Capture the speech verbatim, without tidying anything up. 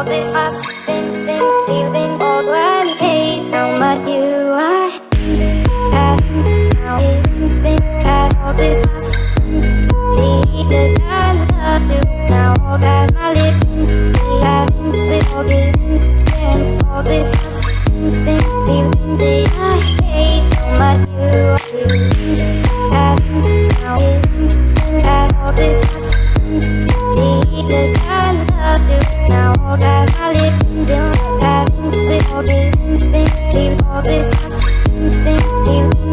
all this us, then, then, feeling all when you hate how much you are. As now feeling, then, as all this us, then, the time love do now all that's my living. As in the all giving, then all this us, then, then, feeling that I hate how much you are. As now feeling, then, as all this us, then, the time love do now all that's my living. As in the all giving, then, feel all this us, then, then, feeling.